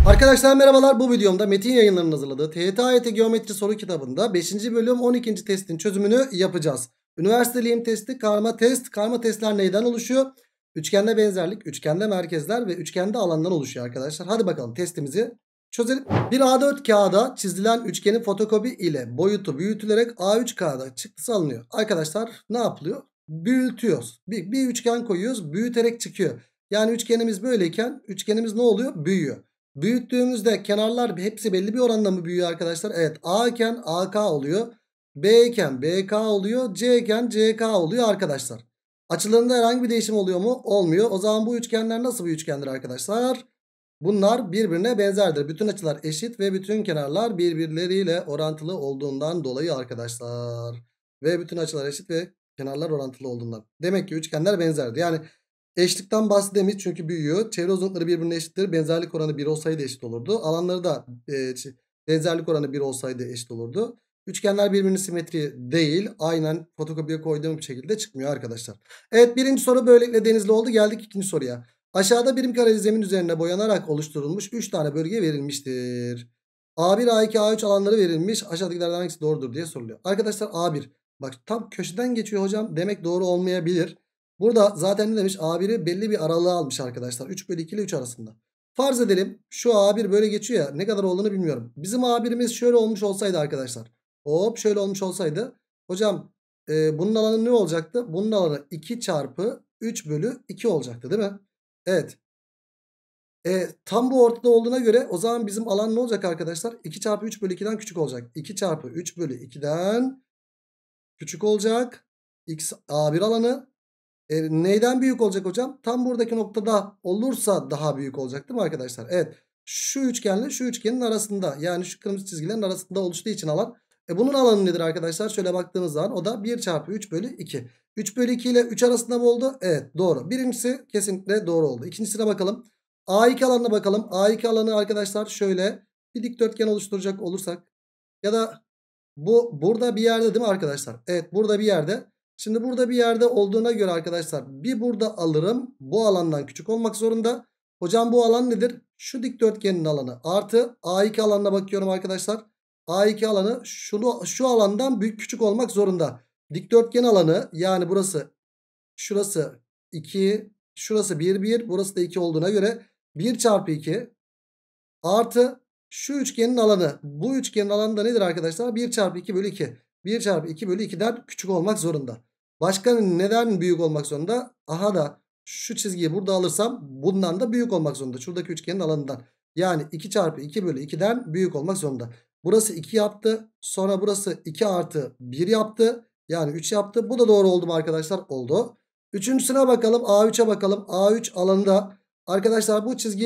Arkadaşlar merhabalar, bu videomda Metin Yayınları'nın hazırladığı TYT Geometri Soru Kitabı'nda 5. bölüm 12. testin çözümünü yapacağız. Üniversiteliyim testi, karma test. Karma testler neyden oluşuyor? Üçgende benzerlik, üçgende merkezler ve üçgende alandan oluşuyor arkadaşlar. Hadi bakalım testimizi çözelim. Bir A4 kağıda çizilen üçgenin fotokopi ile boyutu büyütülerek A3 kağıda çıktısı alınıyor. Arkadaşlar ne yapılıyor? Büyütüyoruz. Bir üçgen koyuyoruz, büyüterek çıkıyor. Yani üçgenimiz böyleyken üçgenimiz ne oluyor? Büyüyor. Büyüttüğümüzde kenarlar hepsi belli bir oranda mı büyüyor arkadaşlar? Evet, A iken AK oluyor. B iken BK oluyor. C iken CK oluyor arkadaşlar. Açılarında herhangi bir değişim oluyor mu? Olmuyor. O zaman bu üçgenler nasıl bir üçgendir arkadaşlar? Bunlar birbirine benzerdir. Bütün açılar eşit ve bütün kenarlar birbirleriyle orantılı olduğundan dolayı arkadaşlar. Ve bütün açılar eşit ve kenarlar orantılı olduğundan. Demek ki üçgenler benzerdi. Yani eşlikten bahsedemeyiz çünkü büyüyor. Çevre uzunlukları birbirine eşittir. Benzerlik oranı 1 olsaydı eşit olurdu. Alanları da benzerlik oranı 1 olsaydı eşit olurdu. Üçgenler birbirine simetri değil. Aynen fotokopiye koyduğum şekilde çıkmıyor arkadaşlar. Evet, birinci soru böylelikle denizli oldu. Geldik ikinci soruya. Aşağıda birim kareli zemin üzerine boyanarak oluşturulmuş 3 tane bölge verilmiştir. A1, A2, A3 alanları verilmiş. Aşağıdakilerden hangisi doğrudur diye soruluyor. Arkadaşlar A1. Bak tam köşeden geçiyor hocam. Demek doğru olmayabilir. Burada zaten ne demiş? A1'i belli bir aralığı almış arkadaşlar. 3 bölü 2 ile 3 arasında. Farz edelim şu A1 böyle geçiyor ya. Ne kadar olduğunu bilmiyorum. Bizim A1'imiz şöyle olmuş olsaydı arkadaşlar. Hop şöyle olmuş olsaydı. Hocam bunun alanı ne olacaktı? Bunun alanı 2 çarpı 3 bölü 2 olacaktı değil mi? Evet. Tam bu ortada olduğuna göre o zaman bizim alan ne olacak arkadaşlar? 2 çarpı 3 bölü 2'den küçük olacak. 2 çarpı 3 bölü 2'den küçük olacak. X A1 alanı. Neyden büyük olacak hocam? Tam buradaki noktada olursa daha büyük olacak değil mi arkadaşlar? Evet. Şu üçgenle şu üçgenin arasında, yani şu kırmızı çizgilerin arasında oluştuğu için alan. Bunun alanı nedir arkadaşlar? Şöyle baktığımız zaman o da 1 çarpı 3 bölü 2. 3 bölü 2 ile 3 arasında mı oldu? Evet, doğru. Birincisi kesinlikle doğru oldu. İkincisine bakalım. A2 alanına bakalım. A2 alanı arkadaşlar şöyle bir dikdörtgen oluşturacak olursak ya da bu burada bir yerde değil mi arkadaşlar? Evet, burada bir yerde. Şimdi burada bir yerde olduğuna göre arkadaşlar bir burada alırım. Bu alandan küçük olmak zorunda. Hocam bu alan nedir? Şu dikdörtgenin alanı artı A2 alanına bakıyorum arkadaşlar. A2 alanı şu alandan büyük küçük olmak zorunda. Dikdörtgen alanı, yani burası şurası 2, şurası 1 1, burası da 2 olduğuna göre 1 çarpı 2 artı şu üçgenin alanı. Bu üçgenin alanı da nedir arkadaşlar? 1 çarpı 2 bölü 2. 1 çarpı 2 bölü 2'den küçük olmak zorunda. Başka neden büyük olmak zorunda? Aha da şu çizgiyi burada alırsam bundan da büyük olmak zorunda. Şuradaki üçgenin alanından. Yani 2 çarpı 2 bölü 2'den büyük olmak zorunda. Burası 2 yaptı. Sonra burası 2 artı 1 yaptı. Yani 3 yaptı. Bu da doğru oldu mu arkadaşlar? Oldu. Üçüncüsüne bakalım. A3'e bakalım. A3 alanında arkadaşlar bu çizgi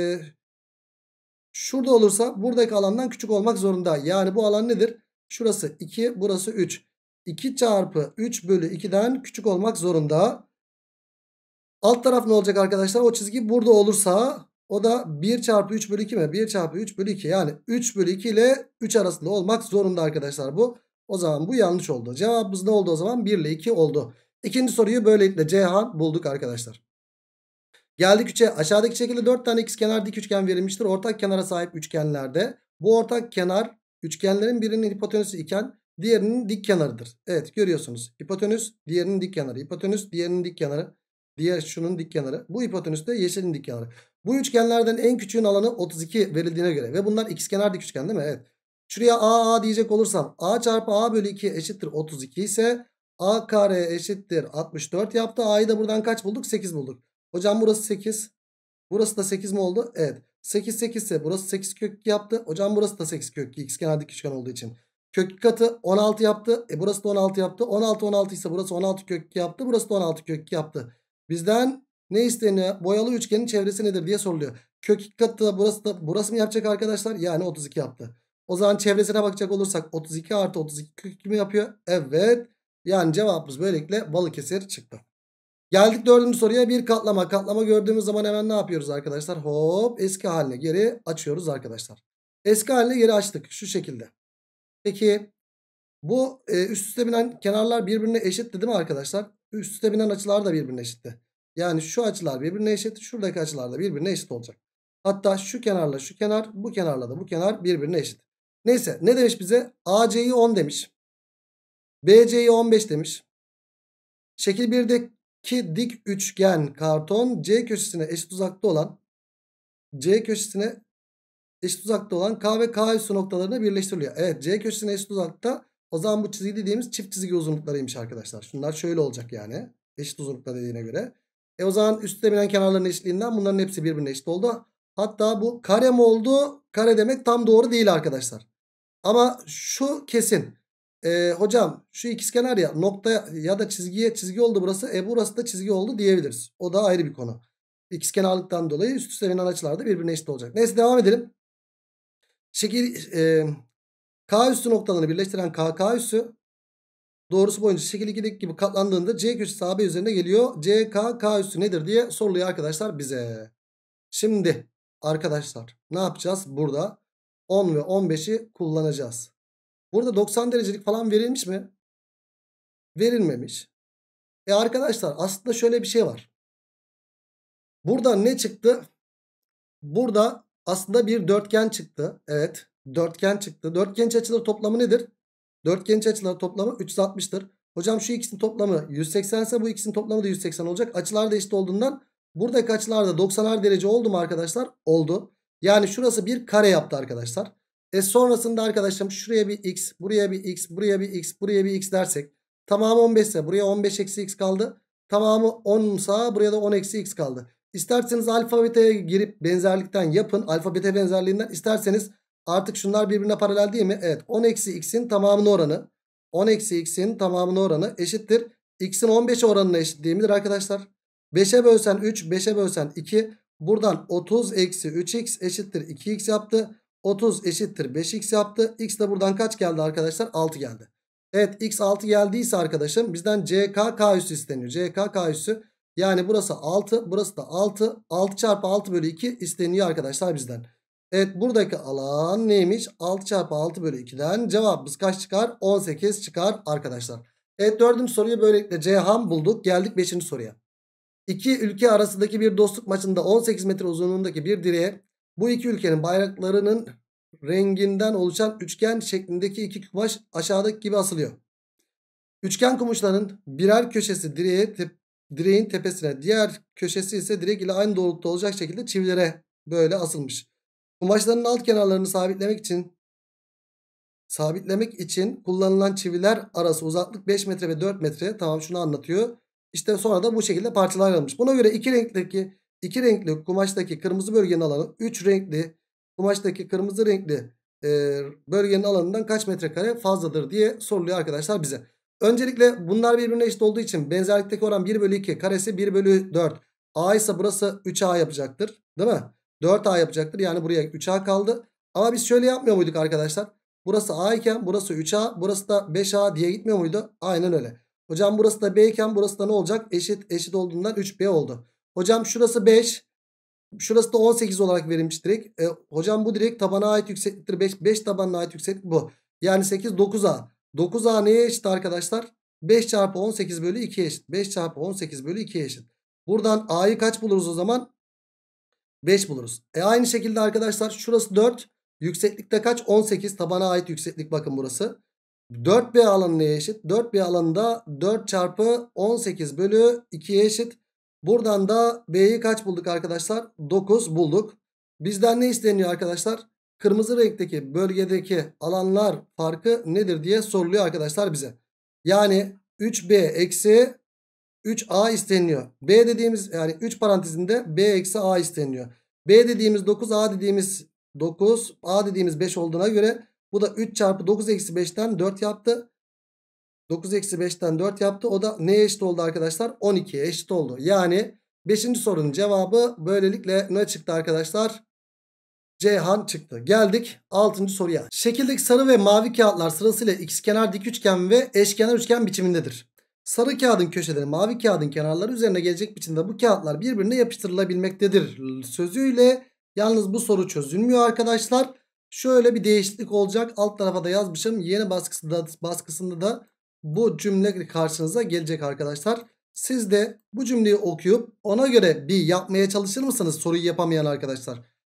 şurada olursa buradaki alandan küçük olmak zorunda. Yani bu alan nedir? Şurası 2, burası 3. 2 çarpı 3 bölü 2'den küçük olmak zorunda. Alt taraf ne olacak arkadaşlar? O çizgi burada olursa o da 1 çarpı 3 bölü 2 mi? 1 çarpı 3 bölü 2. Yani 3 bölü 2 ile 3 arasında olmak zorunda arkadaşlar bu. O zaman bu yanlış oldu. Cevabımız ne oldu o zaman? 1 ile 2 oldu. İkinci soruyu böylelikle Ceyhan bulduk arkadaşlar. Geldik 3'e. Aşağıdaki şekilde 4 tane ikizkenar dik üçgen verilmiştir. Ortak kenara sahip üçgenlerde bu ortak kenar üçgenlerin birinin hipotenüsü iken diğerinin dik kenarıdır. Evet, görüyorsunuz. Hipotenüs diğerinin dik kenarı. Hipotenüs diğerinin dik kenarı. Diğer şunun dik kenarı. Bu hipotenüs de yeşilin dik kenarı. Bu üçgenlerden en küçüğün alanı 32 verildiğine göre ve bunlar ikizkenar dik üçgen değil mi? Evet. Şuraya A diyecek olursam A çarpı A bölü 2 eşittir 32 ise A kare eşittir 64 yaptı. A'yı da buradan kaç bulduk? 8 bulduk. Hocam burası 8. Burası da 8 mi oldu? Evet. 8 8 ise burası 8 kök 2 yaptı. Hocam burası da 8 kök 2. İkizkenar dik üçgen olduğu için. Kök 2 katı 16 yaptı. Burası da 16 yaptı. 16 16 ise burası 16 kök 2 yaptı. Burası da 16 kök 2 yaptı. Bizden ne isteniyor? Boyalı üçgenin çevresi nedir diye soruluyor. Kök 2 katı burası mı yapacak arkadaşlar? Yani 32 yaptı. O zaman çevresine bakacak olursak 32 artı 32 kök 2 mi yapıyor? Evet. Yani cevabımız böylelikle Balıkesir çıktı. Geldik dördüncü soruya. Bir katlama. Katlama gördüğümüz zaman hemen ne yapıyoruz arkadaşlar? Hop eski haline geri açıyoruz arkadaşlar. Eski haline geri açtık şu şekilde. Peki bu üst üste binen kenarlar birbirine eşitti değil mi arkadaşlar? Üst üste binen açılar da birbirine eşitti. Yani şu açılar birbirine eşit. Şuradaki açılar da birbirine eşit olacak. Hatta şu kenarla şu kenar, bu kenarla da bu kenar birbirine eşit. Neyse, ne demiş bize? AC'yi 10 demiş. BC'yi 15 demiş. Şekil 1'deki dik üçgen karton C köşesine eşit uzakta olan K ve K üssü noktalarına birleştiriliyor. Evet, C köşesine eşit uzakta. O zaman bu çizgi dediğimiz çift çizgi uzunluklarıymış arkadaşlar. Şunlar şöyle olacak yani. Eşit uzunlukta dediğine göre. O zaman üstte binen kenarların eşitliğinden bunların hepsi birbirine eşit oldu. Hatta bu kare mi oldu? Kare demek tam doğru değil arkadaşlar. Ama şu kesin. Hocam şu ikizkenar ya, nokta ya da çizgiye çizgi oldu burası. Burası da çizgi oldu diyebiliriz. O da ayrı bir konu. İkizkenarlıktan dolayı üst üste binen açılar da birbirine eşit olacak. Neyse, devam edelim. Şekil K üssü noktalarını birleştiren KK üssü doğrusu boyunca şekil 2'deki gibi katlandığında C köşesi AB üzerine geliyor. CKK üssü nedir diye soruluyor arkadaşlar bize. Şimdi arkadaşlar ne yapacağız? Burada 10 ve 15'i kullanacağız. Burada 90 derecelik falan verilmiş mi? Verilmemiş. Arkadaşlar aslında şöyle bir şey var. Burada ne çıktı? Burada aslında bir dörtgen çıktı. Evet, dörtgen çıktı. Dörtgen iç açıları toplamı nedir? Dörtgen iç açıları toplamı 360'tır. Hocam şu ikisinin toplamı 180 ise bu ikisinin toplamı da 180 olacak. Açılar da eşit olduğundan buradaki açılar da 90'ar derece oldu mu arkadaşlar? Oldu. Yani şurası bir kare yaptı arkadaşlar. Sonrasında arkadaşlarım şuraya bir x, buraya bir x, buraya bir x, buraya bir x dersek. Tamamı 15 ise buraya 15 eksi x kaldı. Tamamı 10 ise buraya da 10 eksi x kaldı. İsterseniz alfabeteye girip benzerlikten yapın. Alfabete benzerliğinden. İsterseniz artık şunlar birbirine paralel değil mi? Evet. 10 eksi x'in tamamının oranı. 10 eksi x'in tamamının oranı eşittir. X'in 15'e oranına eşitliğidir arkadaşlar. 5'e bölsen 3, 5'e bölsen 2. Buradan 30 eksi 3x eşittir 2x yaptı. 30 eşittir 5x yaptı. X de buradan kaç geldi arkadaşlar? 6 geldi. Evet, x 6 geldiyse arkadaşım bizden CKK üssü isteniyor. CKK üssü. Yani burası 6, burası da 6. 6 çarpı 6 bölü 2 isteniyor arkadaşlar bizden. Evet, buradaki alan neymiş? 6 çarpı 6 bölü 2'den cevabımız kaç çıkar? 18 çıkar arkadaşlar. Evet, dördüncü soruyu böylelikle Ceyhan bulduk. Geldik 5. soruya. İki ülke arasındaki bir dostluk maçında 18 metre uzunluğundaki bir direğe bu iki ülkenin bayraklarının renginden oluşan üçgen şeklindeki iki kumaş aşağıdaki gibi asılıyor. Üçgen kumaşların birer köşesi direğin tepesine, diğer köşesi ise direk ile aynı doğrultuda olacak şekilde çivilere böyle asılmış. Kumaşların alt kenarlarını sabitlemek için kullanılan çiviler arası uzaklık 5 metre ve 4 metre. Tamam, şunu anlatıyor. İşte sonra da bu şekilde parçalar ayrılmış. Buna göre iki renkli kumaştaki kırmızı bölgenin alanı 3 renkli kumaştaki kırmızı renkli bölgenin alanından kaç metrekare fazladır diye soruluyor arkadaşlar bize. Öncelikle bunlar birbirine eşit olduğu için benzerlikteki oran 1 bölü 2, karesi 1 bölü 4. A ise burası 3A yapacaktır. Değil mi? 4A yapacaktır. Yani buraya 3A kaldı. Ama biz şöyle yapmıyor muyduk arkadaşlar? Burası A iken burası 3A, burası da 5A diye gitmiyor muydu? Aynen öyle. Hocam burası da B iken burası da ne olacak? Eşit olduğundan 3B oldu. Hocam şurası 5. Şurası da 18 olarak verilmiş direkt. Hocam bu direkt tabana ait yüksekliktir. 5 tabanına ait yükseklik bu. Yani 8 9A. 9A neye eşit arkadaşlar? 5 çarpı 18 bölü 2'ye eşit. 5 çarpı 18 bölü 2'ye eşit. Buradan A'yı kaç buluruz o zaman? 5 buluruz. Aynı şekilde arkadaşlar şurası 4. Yükseklikte kaç? 18. Tabana ait yükseklik, bakın burası. 4B alanı neye eşit? 4B alanında 4 çarpı 18 bölü 2'ye eşit. Buradan da B'yi kaç bulduk arkadaşlar? 9 bulduk. Bizden ne isteniyor arkadaşlar? Kırmızı renkteki bölgedeki alanlar farkı nedir diye soruluyor arkadaşlar bize. Yani 3B eksi 3A isteniyor. B dediğimiz, yani 3 parantezinde B eksi A isteniyor. B dediğimiz 9, A dediğimiz 9, A dediğimiz 5 olduğuna göre bu da 3 çarpı 9 eksi 5'ten 4 yaptı. 9 eksi 5'ten 4 yaptı. O da neye eşit oldu arkadaşlar? 12'ye eşit oldu. Yani 5. sorunun cevabı böylelikle ne çıktı arkadaşlar? Ceyhan çıktı. Geldik 6. soruya. Şekildeki sarı ve mavi kağıtlar sırasıyla ikizkenar dik üçgen ve eşkenar üçgen biçimindedir. Sarı kağıdın köşeleri mavi kağıdın kenarları üzerine gelecek biçimde bu kağıtlar birbirine yapıştırılabilmektedir sözüyle yalnız bu soru çözülmüyor arkadaşlar. Şöyle bir değişiklik olacak. Alt tarafa da yazmışım. Yeni baskısında da bu cümle karşınıza gelecek arkadaşlar. Siz de bu cümleyi okuyup ona göre bir yapmaya çalışır mısınız soruyu yapamayan arkadaşlar?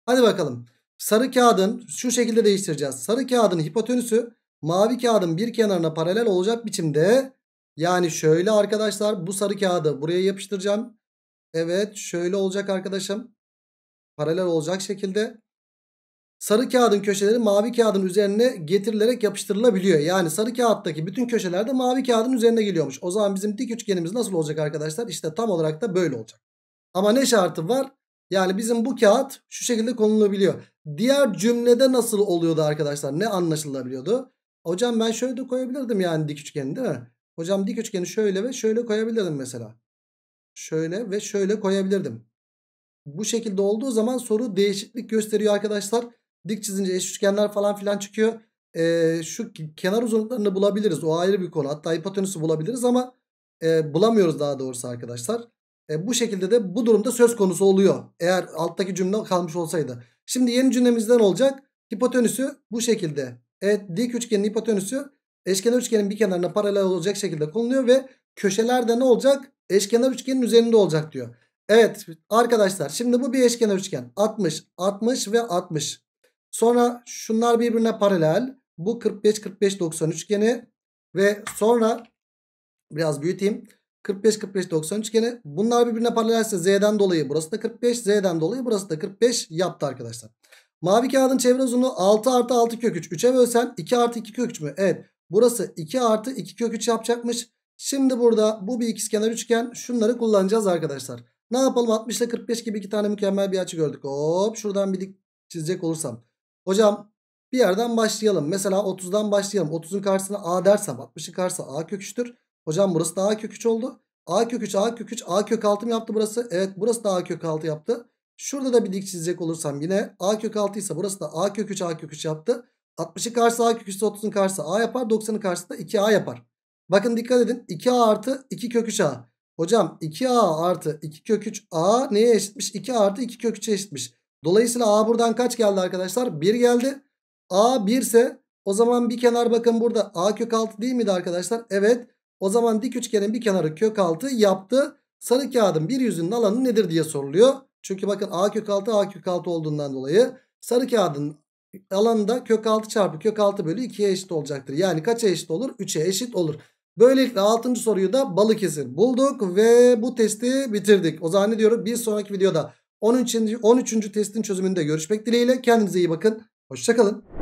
Hadi bakalım. Sarı kağıdın şu şekilde değiştireceğiz. Sarı kağıdın hipotenüsü mavi kağıdın bir kenarına paralel olacak biçimde. Yani şöyle arkadaşlar, bu sarı kağıdı buraya yapıştıracağım. Evet, şöyle olacak arkadaşım. Paralel olacak şekilde. Sarı kağıdın köşeleri mavi kağıdın üzerine getirilerek yapıştırılabiliyor. Yani sarı kağıttaki bütün köşeler de mavi kağıdın üzerine geliyormuş. O zaman bizim dik üçgenimiz nasıl olacak arkadaşlar? İşte tam olarak da böyle olacak. Ama ne şartı var? Yani bizim bu kağıt şu şekilde konulabiliyor. Diğer cümlede nasıl oluyordu arkadaşlar? Ne anlaşılabiliyordu? Hocam ben şöyle de koyabilirdim yani dik üçgeni, değil mi? Hocam dik üçgeni şöyle ve şöyle koyabilirdim mesela. Şöyle ve şöyle koyabilirdim. Bu şekilde olduğu zaman soru değişiklik gösteriyor arkadaşlar. Dik çizince eş üçgenler falan filan çıkıyor. Şu kenar uzunluklarını bulabiliriz. O ayrı bir konu. Hatta hipotenüsü bulabiliriz ama bulamıyoruz daha doğrusu arkadaşlar. Bu şekilde de bu durumda söz konusu oluyor. Eğer alttaki cümle kalmış olsaydı. Şimdi yeni cümlemizden olacak. Hipotenüsü bu şekilde. Evet, dik üçgenin hipotenüsü eşkenar üçgenin bir kenarına paralel olacak şekilde konuluyor ve köşelerde ne olacak? Eşkenar üçgenin üzerinde olacak diyor. Evet arkadaşlar, şimdi bu bir eşkenar üçgen. 60, 60 ve 60. Sonra şunlar birbirine paralel. Bu 45, 45, 90 üçgeni. Ve sonra biraz büyüteyim. 45, 45, 90 üçgeni. Bunlar birbirine paralelse z'den dolayı burası da 45. Z'den dolayı burası da 45 yaptı arkadaşlar. Mavi kağıdın çevre uzunluğu 6 artı 6 kök 3. 3'e bölsen 2 artı 2 kök 3 mü? Evet. Burası 2 artı 2 kök 3 yapacakmış. Şimdi burada bu bir ikizkenar üçgen. Şunları kullanacağız arkadaşlar. Ne yapalım? 60 ile 45 gibi iki tane mükemmel bir açı gördük. Hop, şuradan bir dik çizecek olursam. Hocam bir yerden başlayalım. Mesela 30'dan başlayalım. 30'un karşısına a dersem 60'ın karşısına a kök 3'tür. Hocam burası da a kök 3 oldu. A kök 3, A kök 3, A kök 6 mı yaptı burası? Evet, burası da A kök 6 yaptı. Şurada da bir dik çizecek olursam yine A kök 6 ise burası da A kök 3, A kök 3 yaptı. 60'ın karşısı A kök 3 ise 30'un karşısı A yapar. 90'ın karşısı da 2A yapar. Bakın dikkat edin. 2A artı 2 kök 3A. Hocam 2A artı 2 kök 3A neye eşitmiş? 2 artı 2 kök 3'e eşitmiş. Dolayısıyla A buradan kaç geldi arkadaşlar? 1 geldi. A 1 ise o zaman bir kenar bakın burada A kök 6 değil miydi arkadaşlar? Evet. O zaman dik üçgenin bir kenarı kök 6 yaptı. Sarı kağıdın bir yüzünün alanı nedir diye soruluyor. Çünkü bakın A kök 6 A kök 6 olduğundan dolayı sarı kağıdın alanı da kök 6 çarpı kök 6 bölü 2'ye eşit olacaktır. Yani kaça eşit olur? 3'e eşit olur. Böylelikle 6. soruyu da Balıkesir bulduk ve bu testi bitirdik. O zaman ne diyorum? Bir sonraki videoda 13. testin çözümünde görüşmek dileğiyle. Kendinize iyi bakın. Hoşçakalın.